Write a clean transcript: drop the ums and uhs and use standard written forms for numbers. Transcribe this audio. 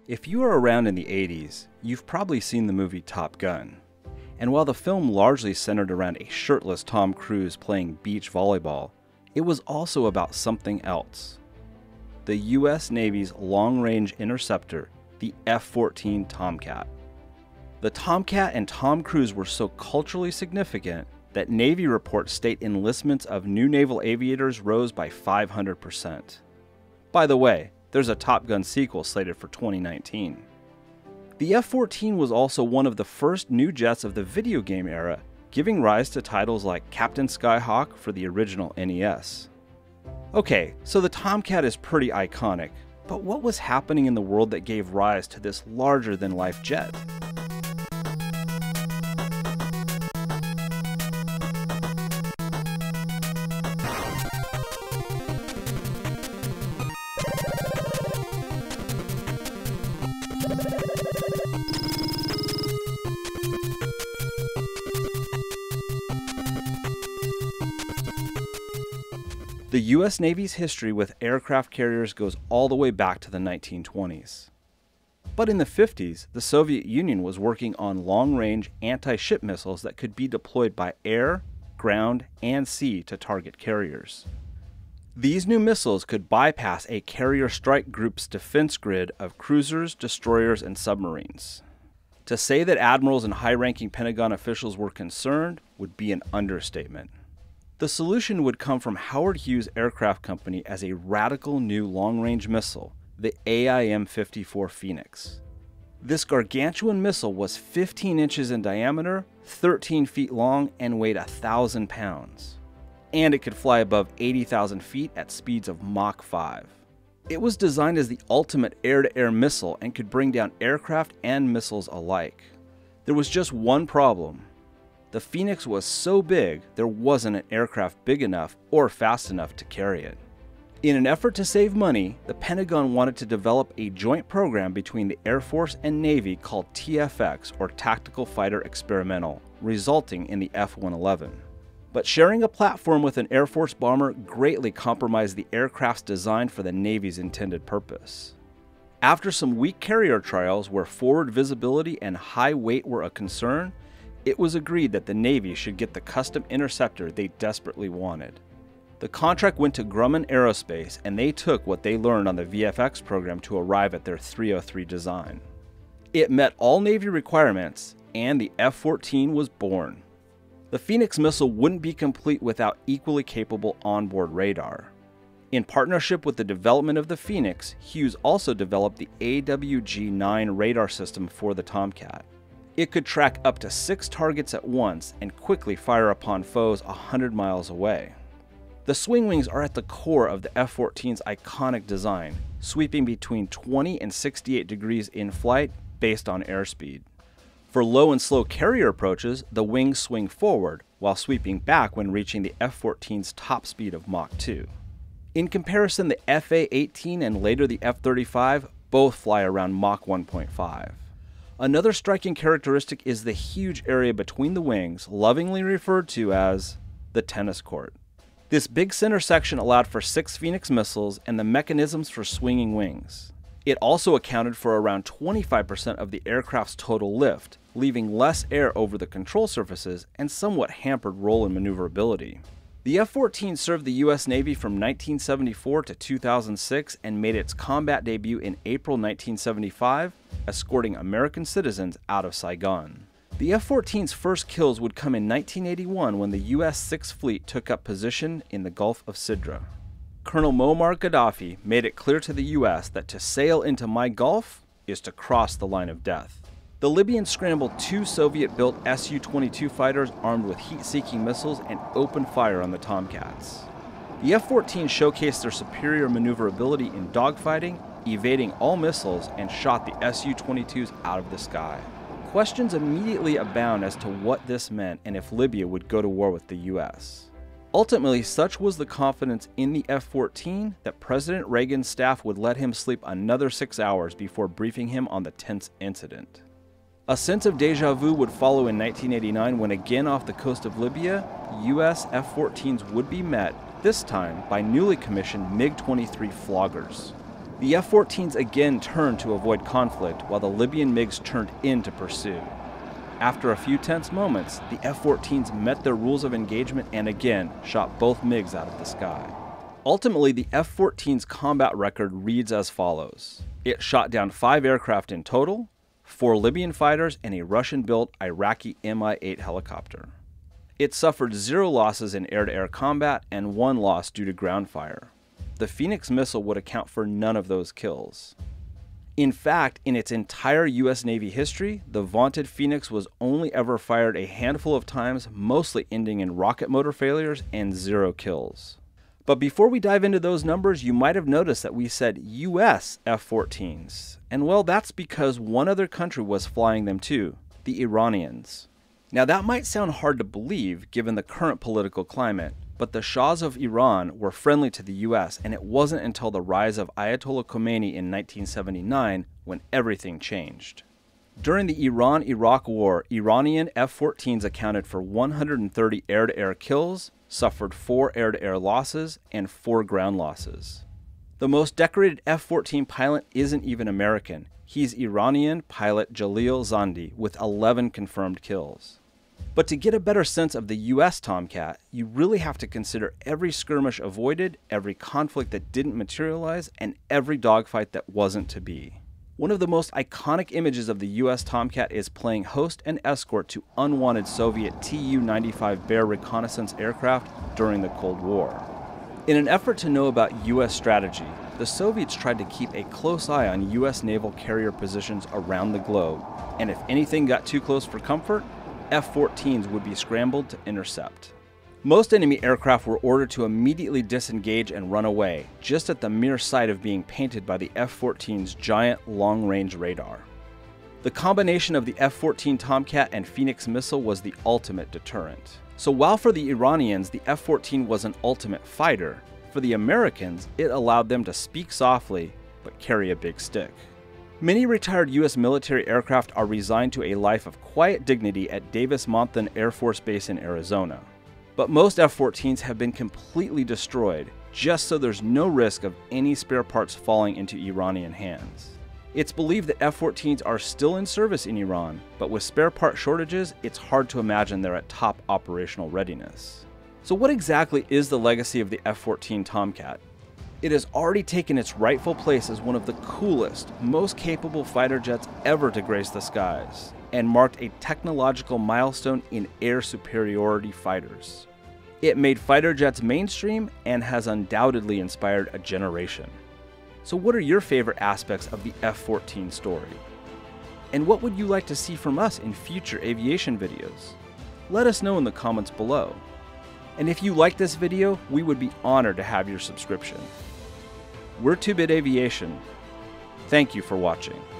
If you were around in the 80s, you've probably seen the movie Top Gun. And while the film largely centered around a shirtless Tom Cruise playing beach volleyball, it was also about something else. The US Navy's long-range interceptor, the F-14 Tomcat. The Tomcat and Tom Cruise were so culturally significant that Navy reports state enlistments of new naval aviators rose by 500%. By the way, there's a Top Gun sequel slated for 2019. The F-14 was also one of the first new jets of the video game era, giving rise to titles like Captain Skyhawk for the original NES. Okay, so the Tomcat is pretty iconic, but what was happening in the world that gave rise to this larger-than-life jet? The US Navy's history with aircraft carriers goes all the way back to the 1920s. But in the 50s, the Soviet Union was working on long-range anti-ship missiles that could be deployed by air, ground, and sea to target carriers. These new missiles could bypass a carrier strike group's defense grid of cruisers, destroyers, and submarines. To say that admirals and high-ranking Pentagon officials were concerned would be an understatement. The solution would come from Howard Hughes Aircraft Company as a radical new long-range missile, the AIM-54 Phoenix. This gargantuan missile was 15 inches in diameter, 13 feet long, and weighed 1,000 pounds. And it could fly above 80,000 feet at speeds of Mach 5. It was designed as the ultimate air-to-air missile and could bring down aircraft and missiles alike. There was just one problem. The Phoenix was so big, there wasn't an aircraft big enough or fast enough to carry it. In an effort to save money, the Pentagon wanted to develop a joint program between the Air Force and Navy called TFX, or Tactical Fighter Experimental, resulting in the F-111. But sharing a platform with an Air Force bomber greatly compromised the aircraft's design for the Navy's intended purpose. After some weak carrier trials where forward visibility and high weight were a concern, it was agreed that the Navy should get the custom interceptor they desperately wanted. The contract went to Grumman Aerospace, and they took what they learned on the VFX program to arrive at their 303 design. It met all Navy requirements, and the F-14 was born. The Phoenix missile wouldn't be complete without equally capable onboard radar. In partnership with the development of the Phoenix, Hughes also developed the AWG-9 radar system for the Tomcat. It could track up to 6 targets at once and quickly fire upon foes 100 miles away. The swing wings are at the core of the F-14's iconic design, sweeping between 20 and 68 degrees in flight based on airspeed. For low and slow carrier approaches, the wings swing forward while sweeping back when reaching the F-14's top speed of Mach 2. In comparison, the FA-18 and later the F-35 both fly around Mach 1.5. Another striking characteristic is the huge area between the wings, lovingly referred to as the tennis court. This big center section allowed for 6 Phoenix missiles and the mechanisms for swinging wings. It also accounted for around 25% of the aircraft's total lift, leaving less air over the control surfaces and somewhat hampered roll and maneuverability. The F-14 served the US Navy from 1974 to 2006 and made its combat debut in April 1975, escorting American citizens out of Saigon. The F-14's first kills would come in 1981 when the US 6th Fleet took up position in the Gulf of Sidra. Colonel Muammar Gaddafi made it clear to the US that to sail into my Gulf is to cross the line of death. The Libyans scrambled 2 Soviet-built Su-22 fighters armed with heat-seeking missiles and opened fire on the Tomcats. The F-14 showcased their superior maneuverability in dogfighting, evading all missiles, and shot the Su-22s out of the sky. Questions immediately abound as to what this meant and if Libya would go to war with the US. Ultimately, such was the confidence in the F-14 that President Reagan's staff would let him sleep another 6 hours before briefing him on the tense incident. A sense of deja vu would follow in 1989 when, again off the coast of Libya, US F-14s would be met, this time by newly commissioned MiG-23 floggers. The F-14s again turned to avoid conflict while the Libyan MiGs turned in to pursue. After a few tense moments, the F-14s met their rules of engagement and again shot both MiGs out of the sky. Ultimately, the F-14's combat record reads as follows. It shot down 5 aircraft in total, 4 Libyan fighters, and a Russian-built Iraqi Mi-8 helicopter. It suffered 0 losses in air-to-air combat and 1 loss due to ground fire. The Phoenix missile would account for none of those kills. In fact, in its entire US Navy history, the vaunted Phoenix was only ever fired a handful of times, mostly ending in rocket motor failures and 0 kills. But before we dive into those numbers, you might have noticed that we said US F-14s. And well, that's because one other country was flying them too, the Iranians. Now that might sound hard to believe given the current political climate, but the Shahs of Iran were friendly to the US, and it wasn't until the rise of Ayatollah Khomeini in 1979 when everything changed. During the Iran-Iraq War, Iranian F-14s accounted for 130 air-to-air kills, suffered 4 air-to-air losses, and 4 ground losses. The most decorated F-14 pilot isn't even American. He's Iranian pilot Jalil Zandi with 11 confirmed kills. But to get a better sense of the US Tomcat, you really have to consider every skirmish avoided, every conflict that didn't materialize, and every dogfight that wasn't to be. One of the most iconic images of the US Tomcat is playing host and escort to unwanted Soviet Tu-95 Bear reconnaissance aircraft during the Cold War. In an effort to know about US strategy, the Soviets tried to keep a close eye on US naval carrier positions around the globe, and if anything got too close for comfort, F-14s would be scrambled to intercept. Most enemy aircraft were ordered to immediately disengage and run away, just at the mere sight of being painted by the F-14's giant long-range radar. The combination of the F-14 Tomcat and Phoenix missile was the ultimate deterrent. So while for the Iranians the F-14 was an ultimate fighter, for the Americans it allowed them to speak softly but carry a big stick. Many retired U.S. military aircraft are resigned to a life of quiet dignity at Davis-Monthan Air Force Base in Arizona. But most F-14s have been completely destroyed, just so there's no risk of any spare parts falling into Iranian hands. It's believed that F-14s are still in service in Iran, but with spare part shortages, it's hard to imagine they're at top operational readiness. So what exactly is the legacy of the F-14 Tomcat? It has already taken its rightful place as one of the coolest, most capable fighter jets ever to grace the skies, and marked a technological milestone in air superiority fighters. It made fighter jets mainstream and has undoubtedly inspired a generation. So what are your favorite aspects of the F-14 story? And what would you like to see from us in future aviation videos? Let us know in the comments below. And if you like this video, we would be honored to have your subscription. We're 2-Bit Aviation. Thank you for watching.